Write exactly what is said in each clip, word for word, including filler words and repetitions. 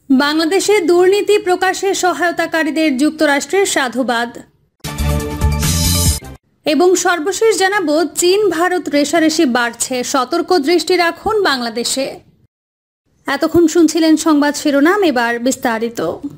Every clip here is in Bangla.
বাংলাদেশে দুর্নীতি প্রকাশে সহায়তাকারীদের যুক্তরাষ্ট্রের সাধুবাদ। এবং সর্বশেষ জানাবো, চীন ভারত রেশারেশি বাড়ছে, সতর্ক দৃষ্টি রাখুন বাংলাদেশে। এতক্ষণ শুনছিলেন সংবাদ শিরোনাম, এবার বিস্তারিত।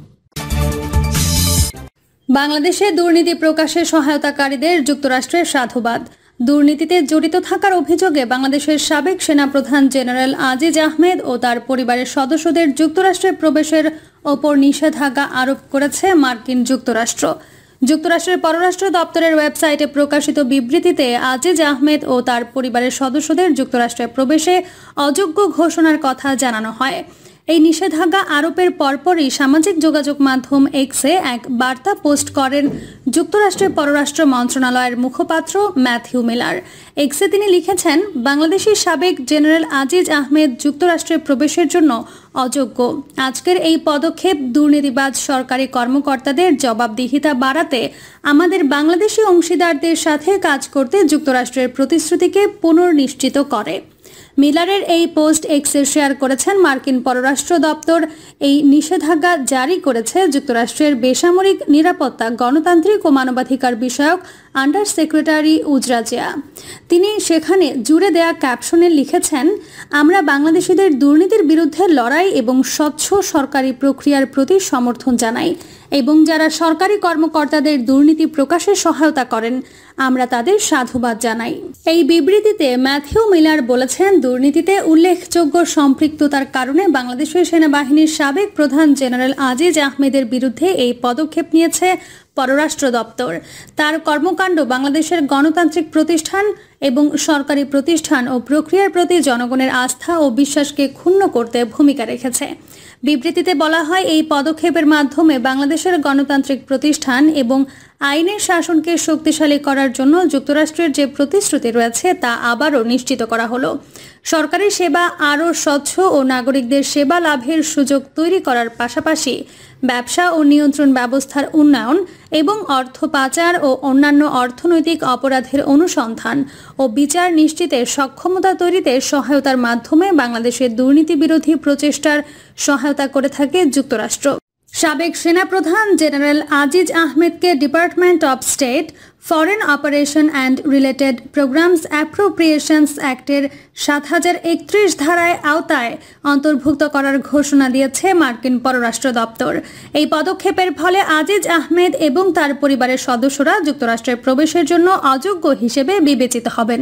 বাংলাদেশে দুর্নীতি প্রকাশে সহায়তাকারীদের যুক্তরাষ্ট্রের সাধুবাদ। দুর্নীতিতে জড়িত থাকার অভিযোগে বাংলাদেশের সাবেক সেনাপ্রধান জেনারেল আজিজ আহমেদ ও তার পরিবারের সদস্যদের যুক্তরাষ্ট্রে প্রবেশের ওপর নিষেধাজ্ঞা আরোপ করেছে মার্কিন যুক্তরাষ্ট্র। যুক্তরাষ্ট্রের পররাষ্ট্র দপ্তরের ওয়েবসাইটে প্রকাশিত বিবৃতিতে আজিজ আহমেদ ও তার পরিবারের সদস্যদের যুক্তরাষ্ট্রে প্রবেশে অযোগ্য ঘোষণার কথা জানানো হয়। এই নিষেধাজ্ঞা আরোপের পরপরই সামাজিক যোগাযোগ মাধ্যম এক্সে এক বার্তা পোস্ট করেন যুক্তরাষ্ট্রের পররাষ্ট্র মন্ত্রণালয়ের মুখপাত্র ম্যাথিউ মিলার। এক্সে তিনি লিখেছেন, বাংলাদেশি সাবেক জেনারেল আজিজ আহমেদ যুক্তরাষ্ট্রে প্রবেশের জন্য অযোগ্য। আজকের এই পদক্ষেপ দুর্নীতিবাজ সরকারি কর্মকর্তাদের জবাবদিহিতা বাড়াতে আমাদের বাংলাদেশি অংশীদারদের সাথে কাজ করতে যুক্তরাষ্ট্রের প্রতিশ্রুতিকে পুনর্নিশ্চিত করে। মিলারের এই পোস্ট এক্সে শেয়ার করেছেন মার্কিন পররাষ্ট্র দপ্তর। এই নিষেধাজ্ঞা জারি করেছে যুক্তরাষ্ট্রের বেসামরিক নিরাপত্তা, গণতান্ত্রিক ও মানবাধিকার বিষয়ক আন্ডার সেক্রেটারি উজরাজিয়া। তিনি সেখানে জুড়ে দেয়া ক্যাপশনে লিখেছেন, আমরা বাংলাদেশিদের দুর্নীতির বিরুদ্ধে লড়াই এবং স্বচ্ছ সরকারি প্রক্রিয়ার প্রতি সমর্থন জানাই এবং যারা সরকারি কর্মকর্তাদের দুর্নীতি প্রকাশে সহায়তা করেন আমরা তাদের সাধুবাদ জানাই। এই বিবৃতিতে ম্যাথিউ মিলার বলেছেন, দুর্নীতিতে উল্লেখযোগ্য সম্পৃক্ততার কারণে বাংলাদেশের সেনাবাহিনীর সাবেক প্রধান জেনারেল আজিজ আহমেদের বিরুদ্ধে এই পদক্ষেপ নিয়েছে পররাষ্ট্র দপ্তর। তার কর্মকাণ্ড বাংলাদেশের গণতান্ত্রিক প্রতিষ্ঠান এবং সরকারি প্রতিষ্ঠান ও প্রক্রিয়ার প্রতি জনগণের আস্থা ও বিশ্বাসকে ক্ষুণ্ণ করতে ভূমিকা রেখেছে। বিবৃতিতে বলা হয়, এই পদক্ষেপের মাধ্যমে বাংলাদেশের গণতান্ত্রিক প্রতিষ্ঠান এবং আইনের শাসনকে শক্তিশালী করার জন্য যুক্তরাষ্ট্রের যে প্রতিশ্রুতি রয়েছে তা আবারও নিশ্চিত করা হলো। সরকারি সেবা আরও স্বচ্ছ ও নাগরিকদের সেবা লাভের সুযোগ তৈরি করার পাশাপাশি ব্যবসা ও নিয়ন্ত্রণ ব্যবস্থার উন্নয়ন এবং অর্থ পাচার ও অন্যান্য অর্থনৈতিক অপরাধের অনুসন্ধান ও বিচার নিশ্চিতের সক্ষমতা তৈরিতে সহায়তার মাধ্যমে বাংলাদেশের দুর্নীতি বিরোধী প্রচেষ্টার সহায়তা করে থাকে যুক্তরাষ্ট্র। সাবেক সেনাপ্রধান জেনারেল আজিজ আহমেদকে department of state foreign operation and related programs appropriations অ্যাক্টের সাত হাজার একত্রিশ ধারায় আওতায় অন্তর্ভুক্ত করার ঘোষণা দিয়েছে মার্কিন পররাষ্ট্র দপ্তর। এই পদক্ষেপের ফলে আজিজ আহমেদ এবং তার পরিবারের সদস্যরা যুক্তরাষ্ট্রের প্রবেশের জন্য অযোগ্য হিসেবে বিবেচিত হবেন।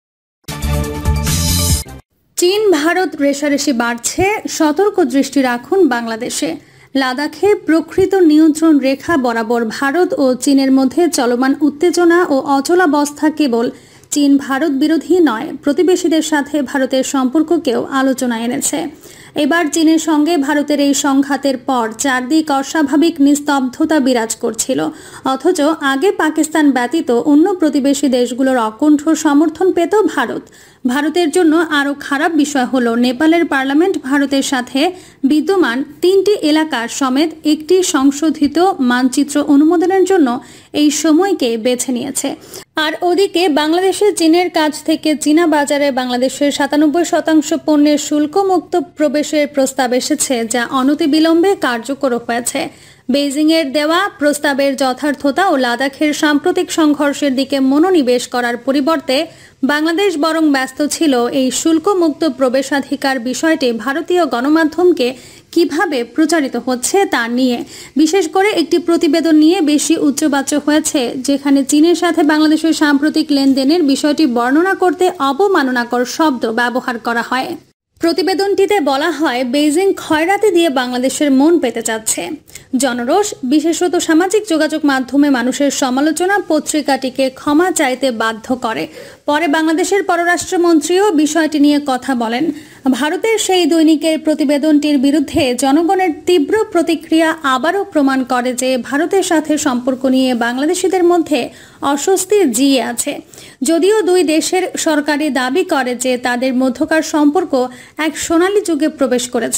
চীন ভারত রেশারেশি বাড়ছে, সতর্ক দৃষ্টি রাখুন বাংলাদেশে। লাদাখে প্রকৃত নিয়ন্ত্রণ রেখা বরাবর ভারত ও চীনের মধ্যে চলমান উত্তেজনা ও অচলাবস্থা কেবল চীন ভারত বিরোধী নয়, প্রতিবেশীদের সাথে ভারতের সম্পর্ককেও আলোচনায় এনেছে। এবার চীনের সঙ্গে ভারতের এই সংঘাতের পর চারদিক অস্বাভাবিক নিস্তব্ধতা বিরাজ করছিল। অথচ আগে পাকিস্তান ব্যতীত অন্য প্রতিবেশী দেশগুলোর অকুণ্ঠ সমর্থন পেত ভারত। ভারতের জন্য আরও খারাপ বিষয় হলো, নেপালের পার্লামেন্ট ভারতের সাথে বিদ্যমান তিনটি এলাকার সমেত একটি সংশোধিত মানচিত্র অনুমোদনের জন্য এই সময়কে বেছে নিয়েছে। আর ওদিকে বাংলাদেশে চীনের কাছ থেকে চীনা বাজারে বাংলাদেশের সাতানব্বই শতাংশ পণ্যের শুল্কমুক্ত প্রবেশের প্রস্তাব এসেছে, যা অনতিবিলম্বে কার্যকর হয়েছে। বেইজিংয়ের দেওয়া প্রস্তাবের যথার্থতা ও লাদাখের সাম্প্রতিক সংঘর্ষের দিকে মনোনিবেশ করার পরিবর্তে বাংলাদেশ বরং ব্যস্ত ছিল এই শুল্কমুক্ত প্রবেশাধিকার বিষয়টি ভারতীয় গণমাধ্যমকে কিভাবে প্রচারিত হচ্ছে তা নিয়ে। বিশেষ করে একটি প্রতিবেদন নিয়ে বেশি উচ্চবাচ্য হয়েছে, যেখানে চীনের সাথে বাংলাদেশের সাম্প্রতিক লেনদেনের বিষয়টি বর্ণনা করতে অবমাননাকর শব্দ ব্যবহার করা হয়। প্রতিবেদনটিতে বলা হয়, বেইজিং খয়রাতি দিয়ে বাংলাদেশের মন পেতে চাচ্ছে। জনরোষ, বিশেষত সামাজিক যোগাযোগ মাধ্যমে মানুষের সমালোচনা পত্রিকাটিকে ক্ষমা চাইতে বাধ্য করে। পরে বাংলাদেশের পররাষ্ট্রমন্ত্রীও বিষয়টি নিয়ে কথা বলেন। ভারতের সেই দৈনিকের প্রতিবেদনটির বিরুদ্ধে জনগণের তীব্র প্রতিক্রিয়া আবারও প্রমাণ করে যে ভারতের সাথে সম্পর্ক নিয়ে বাংলাদেশিদের মধ্যে অস্বস্তি জিয়ে আছে। যদিও দুই দেশের সরকারি দাবি করে যে তাদের মধ্যকার সম্পর্ক এক সোনালী যুগে প্রবেশ করেছে,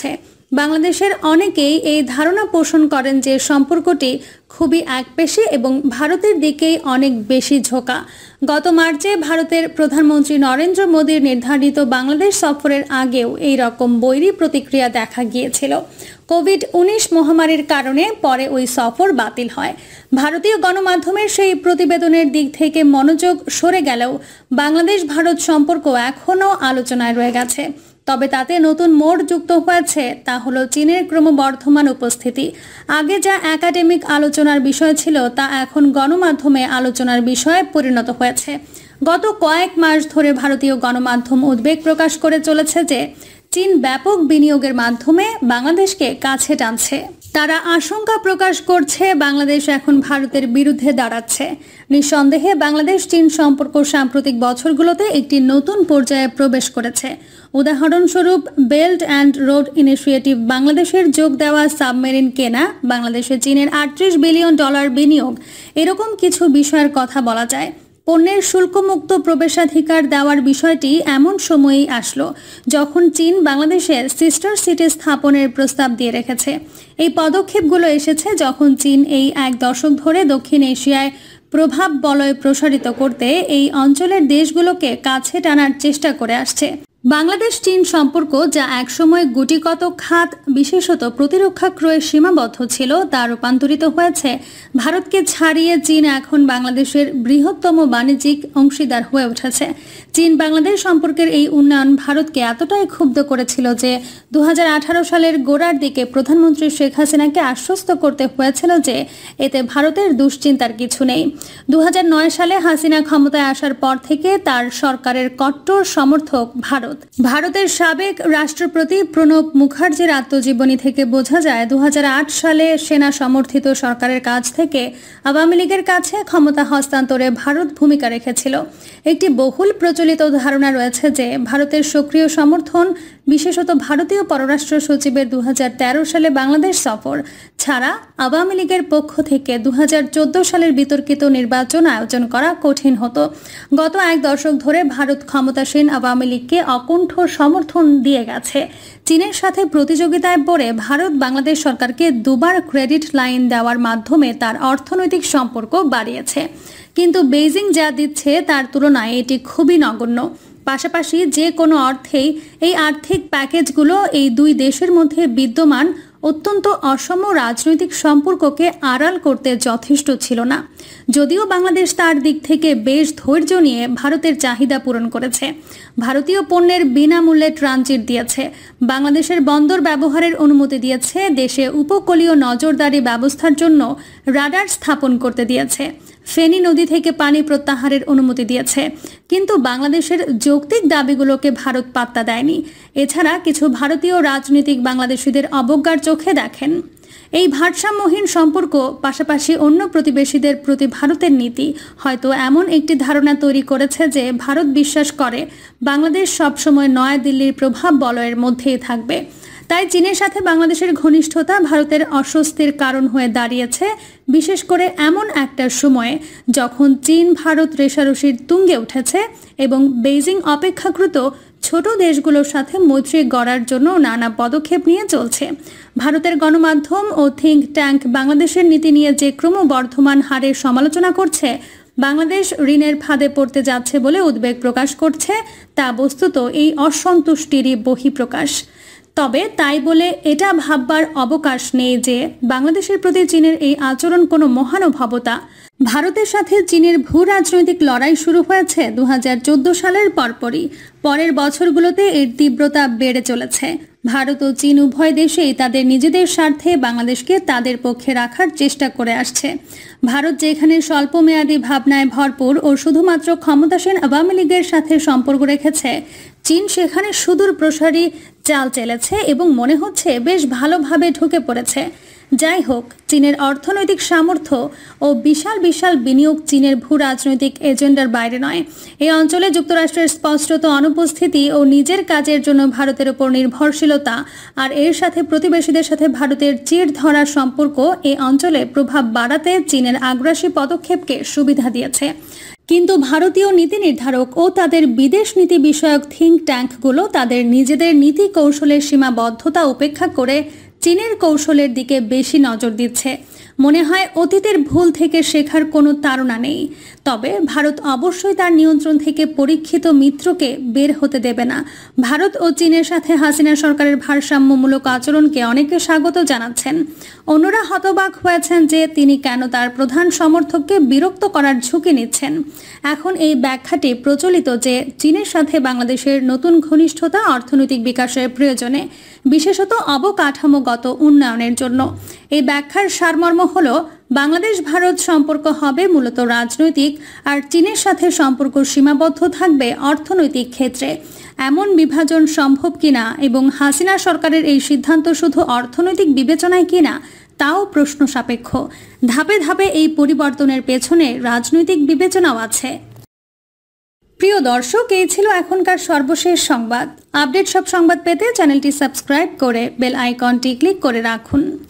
বাংলাদেশের অনেকেই এই ধারণা পোষণ করেন যে সম্পর্কটি খুবই একপেশে এবং ভারতের দিকেই অনেক বেশি ঝোঁকা। গত মার্চে ভারতের প্রধানমন্ত্রী নরেন্দ্র মোদীর নির্ধারিত বাংলাদেশ সফরের আগেও এই রকম বৈরী প্রতিক্রিয়া দেখা গিয়েছিল। কোভিড উনিশ মহামারীর কারণে পরে ওই সফর বাতিল হয়। ভারতীয় গণমাধ্যমের সেই প্রতিবেদনের দিক থেকে মনোযোগ সরে গেলেও বাংলাদেশ ভারত সম্পর্ক এখনও আলোচনায় রয়ে গেছে। তবে তাতে নতুন মোড় যুক্ত হয়েছে, তা হলো চীনের ক্রমবর্ধমান উপস্থিতি। আগে যা একাডেমিক আলোচনার বিষয় ছিল তা এখন গণমাধ্যমে আলোচনার বিষয়ে পরিণত হয়েছে। গত কয়েক মাস ধরে ভারতীয় গণমাধ্যম উদ্বেগ প্রকাশ করে চলেছে যে চীন ব্যাপক বিনিয়োগের মাধ্যমে বাংলাদেশকে কাছে টানছে। তারা আশঙ্কা প্রকাশ করছে বাংলাদেশ এখন ভারতের বিরুদ্ধে দাঁড়াচ্ছে। নিঃসন্দেহে বাংলাদেশ চীন সম্পর্ক সাম্প্রতিক বছরগুলোতে একটি নতুন পর্যায়ে প্রবেশ করেছে। উদাহরণস্বরূপ বেল্ট অ্যান্ড রোড ইনিশিয়েটিভ, বাংলাদেশের যোগ দেওয়া সাবমেরিন কেনা, বাংলাদেশে চীনের আটত্রিশ বিলিয়ন ডলার বিনিয়োগ, এরকম কিছু বিষয়ের কথা বলা যায়। পণ্যের শুল্কমুক্ত প্রবেশাধিকার দেওয়ার বিষয়টি এমন সময়েই আসলো যখন চীন বাংলাদেশের সিস্টার সিটি স্থাপনের প্রস্তাব দিয়ে রেখেছে। এই পদক্ষেপগুলো এসেছে যখন চীন এই এক দশক ধরে দক্ষিণ এশিয়ায় প্রভাব বলয় প্রসারিত করতে এই অঞ্চলের দেশগুলোকে কাছে টানার চেষ্টা করে আসছে। বাংলাদেশ চীন সম্পর্ক, যা একসময় গুটিকত খাত বিশেষত প্রতিরক্ষা ক্রয়ে সীমাবদ্ধ ছিল, তা রূপান্তরিত হয়েছে ভারতকে ছাড়িয়ে চীন এখন বাংলাদেশের বৃহত্তম বাণিজ্যিক অংশীদার হয়ে উঠেছে। চীন বাংলাদেশ সম্পর্কের এই উন্নয়ন ভারতকে এতটাই ক্ষুব্ধ করেছিল যে দু হাজার আঠারো সালের গোড়ার দিকে প্রধানমন্ত্রী শেখ হাসিনাকে আশ্বস্ত করতে হয়েছিল যে এতে ভারতের দুশ্চিন্তার কিছু নেই। দু হাজার নয় সালে হাসিনা ক্ষমতায় আসার পর থেকে তার সরকারের কট্টর সমর্থক ভারত। ভারতের সাবেক রাষ্ট্রপতি প্রণব মুখার্জির আত্মজীবনী থেকে বোঝা যায় দু হাজার আট সালে সেনা সমর্থিত সরকারের কাছ থেকে আওয়ামী লীগের কাছে ক্ষমতা হস্তান্তরে ভারত ভূমিকা রেখেছিল। একটি বহুল প্রচলিত ধারণা রয়েছে যে ভারতের সক্রিয় সমর্থন, বিশেষত ভারতীয় পররাষ্ট্র সচিবের দু হাজার তেরো সালে বাংলাদেশ সফর ছাড়া আওয়ামী লীগের পক্ষ থেকে দু হাজার চোদ্দ সালের বিতর্কিত নির্বাচন আয়োজন করা কঠিন হতো। গত এক দশক ধরে ভারত ক্ষমতাসীন আওয়ামী লীগকে অকুণ্ঠ সমর্থন দিয়ে গেছে। চীনের সাথে প্রতিযোগিতায় পড়ে ভারত বাংলাদেশ সরকারকে দুবার ক্রেডিট লাইন দেওয়ার মাধ্যমে তার অর্থনৈতিক সম্পর্ক বাড়িয়েছে, কিন্তু বেইজিং যা দিচ্ছে তার তুলনায় এটি খুবই নগণ্য। পাশাপাশি যে কোনো অর্থেই এই আর্থিক প্যাকেজগুলো এই দুই দেশের মধ্যে বিদ্যমান অত্যন্ত অসম রাজনৈতিক সম্পর্ককে আড়াল করতে যথেষ্ট ছিল না। যদিও বাংলাদেশ তার দিক থেকে বেশ ধৈর্য নিয়ে ভারতের চাহিদা পূরণ করেছে, ভারতীয় পণ্যের বিনামূল্যে ট্রানজিট দিয়েছে, বাংলাদেশের বন্দর ব্যবহারের অনুমতি দিয়েছে, দেশে উপকূলীয় নজরদারি ব্যবস্থার জন্য রাডার স্থাপন করতে দিয়েছে, ফেনী নদী থেকে পানি প্রত্যাহারের অনুমতি দিয়েছে, কিন্তু বাংলাদেশের যৌক্তিক দাবিগুলোকে ভারত পাত্তা দেয়নি। এছাড়া কিছু ভারতীয় রাজনীতিক বাংলাদেশিদের অবজ্ঞার চোখে দেখেন। এই ভারসাম্যহীন সম্পর্ক, পাশাপাশি অন্য প্রতিবেশীদের প্রতি ভারতের নীতি হয়তো এমন একটি ধারণা তৈরি করেছে যে ভারত বিশ্বাস করে বাংলাদেশ সবসময় নয়াদিল্লির প্রভাব বলয়ের মধ্যেই থাকবে। তাই চীনের সাথে বাংলাদেশের ঘনিষ্ঠতা ভারতের অস্বস্তির কারণ হয়ে দাঁড়িয়েছে, বিশেষ করে এমন একটা সময়ে যখন চীন ভারত রেষারেষির তুঙ্গে উঠেছে এবং বেইজিং অপেক্ষাকৃত ছোট দেশগুলোর সাথে মৈত্রী গড়ার জন্য নানা পদক্ষেপ নিয়ে চলছে। ভারতের গণমাধ্যম ও থিঙ্ক ট্যাঙ্ক বাংলাদেশের নীতি নিয়ে যে ক্রমবর্ধমান হারে সমালোচনা করছে, বাংলাদেশ ঋণের ফাঁদে পড়তে যাচ্ছে বলে উদ্বেগ প্রকাশ করছে, তা বস্তুত এই অসন্তুষ্টিরই বহিঃপ্রকাশ। তবে তাই বলে এটা ভাববার অবকাশ নেই যে বাংলাদেশের প্রতি চীনের এই আচরণ কোনো মহানুভবতা। ভারতের সাথে চীনের ভূ রাজনৈতিক লড়াই শুরু হয়েছে দু হাজার চোদ্দ সালের পরপরই। পরের বছরগুলোতে এর তীব্রতা বেড়ে চলেছে। ভারত ও চীন উভয় দেশেই তাদের নিজেদের স্বার্থে বাংলাদেশকে তাদের পক্ষে রাখার চেষ্টা করে আসছে। ভারত যেখানে স্বল্পমেয়াদী ভাবনায় ভরপুর ও শুধুমাত্র ক্ষমতাসীন আওয়ামী লীগের সাথে সম্পর্ক রেখেছে, চীন সেখানে সুদূর প্রসারী চাল চেলেছে এবং মনে হচ্ছে বেশ ভালোভাবে ঢুকে পড়েছে। যাই হোক, চীনের অর্থনৈতিক সামর্থ্য ও বিশাল বিশাল বিনিয়োগ চীনের ভূ রাজনৈতিক এজেন্ডার বাইরে নয়। এই অঞ্চলে যুক্তরাষ্ট্রের স্পষ্টত অনুপস্থিতি ও নিজের কাজের জন্য ভারতের উপর নির্ভরশীলতা আর এর সাথে প্রতিবেশীদের সাথে ভারতের চির ধরা সম্পর্ক এই অঞ্চলে প্রভাব বাড়াতে চীনের আগ্রাসী পদক্ষেপকে সুবিধা দিয়েছে। কিন্তু ভারতীয় নীতি নির্ধারক ও তাদের বিদেশ নীতি বিষয়ক থিঙ্ক ট্যাঙ্কগুলো তাদের নিজেদের নীতি কৌশলের সীমাবদ্ধতা উপেক্ষা করে চীনের কৌশলের দিকে বেশি নজর দিচ্ছে। মনে হয় অতীতের ভুল থেকে শেখার কোনো তাড়না নেই। তবে ভারত অবশ্যই তার নিয়ন্ত্রণ থেকে পরীক্ষিত মিত্রকে বের হতে দেবে না। ভারত ও চীনের সাথে হাসিনা সরকারের ভারসাম্যমূলক আচরণকে অনেকে স্বাগত জানাচ্ছেন। অন্যরা হতবাক হয়েছেন যে তিনি কেন তার প্রধান সমর্থককে বিরক্ত করার ঝুঁকি নিচ্ছেন। এখন এই ব্যাখ্যাটি প্রচলিত যে চীনের সাথে বাংলাদেশের নতুন ঘনিষ্ঠতা অর্থনৈতিক বিকাশের প্রয়োজনে, বিশেষত অবকাঠামোগত উন্নয়নের জন্য। এই ব্যাখ্যার সারমর্ম হল বাংলাদেশ ভারত সম্পর্ক হবে মূলত রাজনৈতিক, আর চীনের সাথে সম্পর্ক সীমাবদ্ধ থাকবে অর্থনৈতিক ক্ষেত্রে। এমন বিভাজন সম্ভব কিনা এবং হাসিনা সরকারের এই সিদ্ধান্ত শুধু অর্থনৈতিক বিবেচনায় কিনা তাও প্রশ্ন সাপেক্ষ। ধাপে ধাপে এই পরিবর্তনের পেছনে রাজনৈতিক বিবেচনাও আছে। প্রিয় দর্শক, এই ছিল এখনকার সর্বশেষ সংবাদ। আপডেট সব সংবাদ পেতে চ্যানেলটি সাবস্ক্রাইব করে বেল আইকনটি ক্লিক করে রাখুন।